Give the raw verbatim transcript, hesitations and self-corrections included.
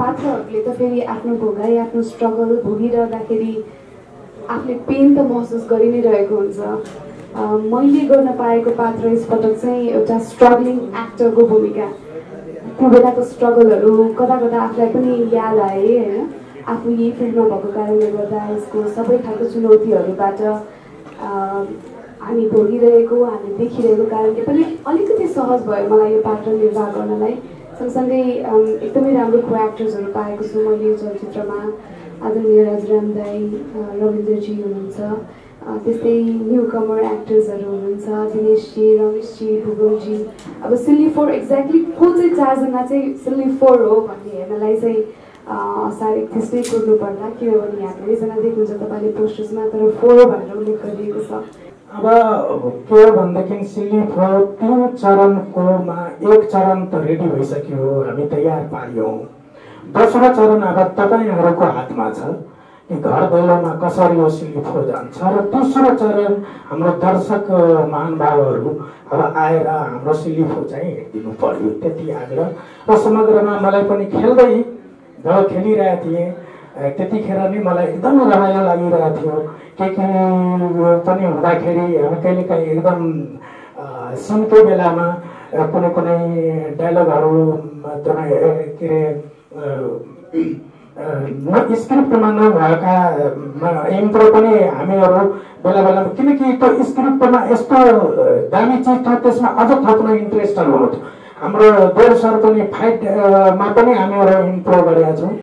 पात्रहरूले त फेरि आफ्नो भोगाई आफ्नो स्ट्रगल भोगिरहँदाखेरि आफूले पेन त महसुस गरि नै रहेको हुन्छ। मैले गर्न पाएको पात्र यसपटक चाहिँ एउटा स्ट्रगलिङ एक्टरको भूमिका। त्यो बेलाको स्ट्रगलहरू कता कता आफूलाई पनि याद आए होइन। आफू यही फिल्डमा भएको कारणले गर्दा यसको सबै खालको चुनौतीहरूबाट हामी भोगिरहेको हामी देखिरहेको कारणले पनि अलिकति सहज भयो मलाई यो पात्र निर्वाह गर्नलाई। सँगसँगै एकदमै राम्रो को एक्टर्सहरू पाएको छु मैले यो चलचित्रमा। आदरणीय राजराम दाई, रविन्द्रजी हुनुहुन्छ, त्यस्तै न्यू कमर एक्टर्सहरू हुनुहुन्छ, दिनेशजी, रमेशजी, भूगोलजी। अब सिल्ली फोर एक्ज्याक्टली को चाहिँ चारजना चाहिँ सिल्ली फोर हो भन्ने हेर्नलाई चाहिँ असार एकतिसमै कुर्नु पर्ला, किनभने यहाँ धेरैजना देख्नुहुन्छ तपाईँले पोस्टर्समा, तर फोर भनेर उल्लेख गरिएको छ। अब के हो भनेदेखि सिल्ली फोर तीन चरणकोमा एक चरण त रेडी भइसक्यो, हामी तयार पार्यौँ। दोस्रो चरण अब तपाईँहरूको हातमा छ कि घर दैलोमा कसरी यो सिल्ली फोर जान्छ, र तेस्रो चरण हाम्रो दर्शक महानुभावहरू अब आएर हाम्रो सिल्ली फोर चाहिँ हेरिदिनु पर्यो, त्यति आग्रह। र समग्रमा मलाई पनि खेल्दै जब खेलिरहेको थिएँ त्यतिखेर नै मलाई एकदमै रमाइलो लागिरहेको थियो। के के पनि हुँदाखेरि हामी कहिलेकाहीँ एकदम सिनको बेलामा कुनै कुनै डायलगहरू के अरे स्क्रिप्टमा नभएका इम्प्रो पनि हामीहरू बेला बेलामा, किनकि त्यो स्क्रिप्टमा यस्तो दामी चिज थियो त्यसमा अझ थप्न इन्ट्रेस्टेड हुनुहुन्थ्यो। हाम्रो देव सर पनि फाइटमा पनि हामीहरू इम्प्रो गरेका छौँ।